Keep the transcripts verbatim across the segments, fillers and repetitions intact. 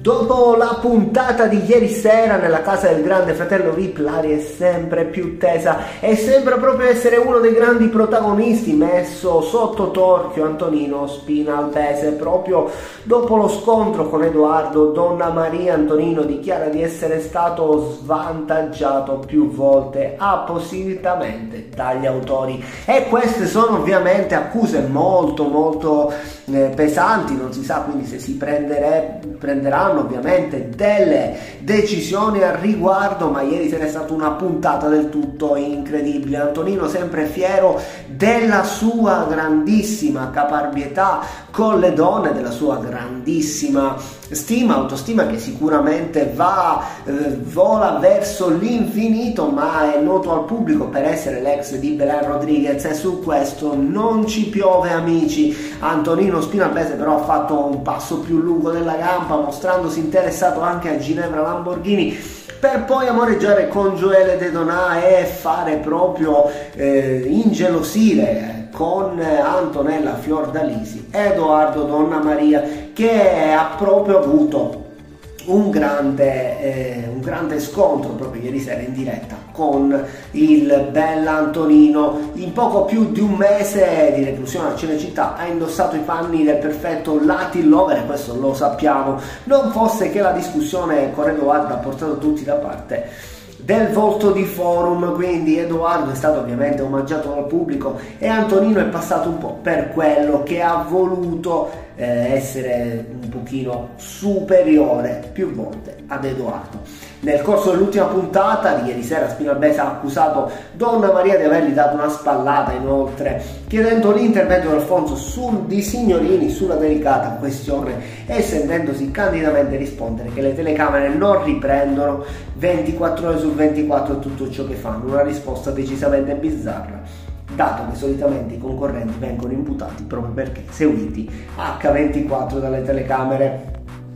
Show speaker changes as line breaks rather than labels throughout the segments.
Dopo la puntata di ieri sera nella casa del grande fratello V I P, l'aria è sempre più tesa e sembra proprio essere uno dei grandi protagonisti, messo sotto torchio Antonino Spina Albese. Proprio dopo lo scontro con Edoardo, Donna Maria Antonino dichiara di essere stato svantaggiato più volte appositamente dagli autori, e queste sono ovviamente accuse molto molto eh, pesanti. Non si sa quindi se si prendere, prenderanno ovviamente delle decisioni al riguardo, ma ieri sera è stata una puntata del tutto incredibile. Antonino sempre fiero della sua grandissima caparbietà con le donne, della sua grandissima stima, autostima che sicuramente va, eh, vola verso l'infinito, ma è noto al pubblico per essere l'ex di Belen Rodriguez, e su questo non ci piove, amici. Antonino Spina Albese però ha fatto un passo più lungo della gamba, mostrandosi interessato anche a Ginevra Lamborghini, per poi amoreggiare con Joelle De Donà e fare proprio eh, ingelosire con Antonella Fiordalisi Edoardo Donna Maria, che ha proprio avuto un grande, eh, un grande scontro proprio ieri sera in diretta con il bell'Antonino. In poco più di un mese di reclusione a Cinecittà ha indossato i panni del perfetto Latin lover, e questo lo sappiamo, non fosse che la discussione con Edoardo ha portato tutti da parte del volto di Forum. Quindi Edoardo è stato ovviamente omaggiato dal pubblico e Antonino è passato un po' per quello che ha voluto eh, essere un pochino superiore più volte ad Edoardo. Nel corso dell'ultima puntata di ieri sera Spina Albese ha accusato Donna Maria di avergli dato una spallata, inoltre chiedendo l'intervento di Alfonso su, di Signorini sulla delicata questione, e sentendosi candidamente rispondere che le telecamere non riprendono ventiquattro ore su ventiquattro tutto ciò che fanno. Una risposta decisamente bizzarra, dato che solitamente i concorrenti vengono imputati proprio perché seguiti acca ventiquattro dalle telecamere.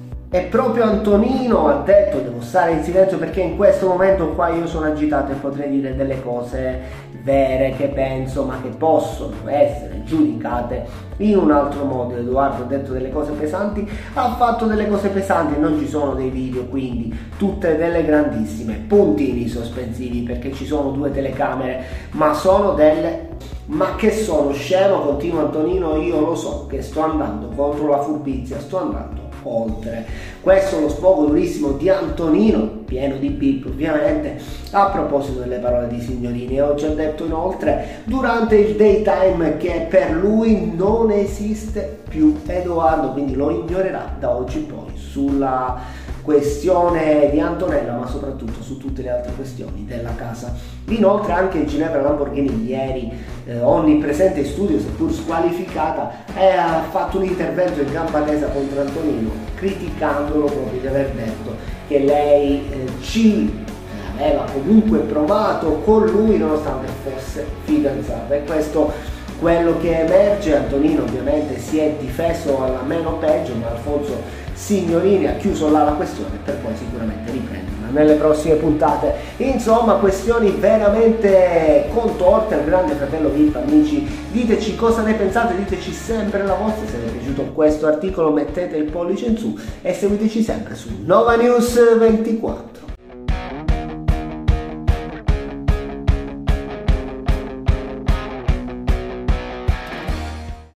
E proprio Antonino ha detto: devo stare in silenzio perché in questo momento qua io sono agitato e potrei dire delle cose vere che penso, ma che possono essere giudicate in un altro modo. Edoardo ha detto delle cose pesanti, ha fatto delle cose pesanti, non ci sono dei video, quindi tutte delle grandissime puntini sospensivi, perché ci sono due telecamere, ma sono delle... Ma che sono scemo, continua Antonino, io lo so che sto andando contro la furbizia, sto andando oltre. Questo è lo sfogo durissimo di Antonino, pieno di bip ovviamente, a proposito delle parole di Signorini. E oggi ha detto inoltre durante il daytime che per lui non esiste più Edoardo, quindi lo ignorerà da oggi in poi sulla questione di Antonella, ma soprattutto su tutte le altre questioni della casa. Inoltre anche Ginevra Lamborghini ieri, eh, onnipresente in studio seppur squalificata, eh, ha fatto un intervento in gamba tesa contro Antonino, criticandolo proprio di aver detto che lei eh, ci aveva comunque provato con lui nonostante fosse fidanzata, e questo quello che emerge. Antonino ovviamente si è difeso alla meno peggio, ma Alfonso Signorini ha chiuso là la questione per poi sicuramente riprenderla nelle prossime puntate. Insomma, questioni veramente contorte al grande fratello V I P, amici. Diteci cosa ne pensate, diteci sempre la vostra. Se vi è piaciuto questo articolo mettete il pollice in su e seguiteci sempre su Nova News ventiquattro.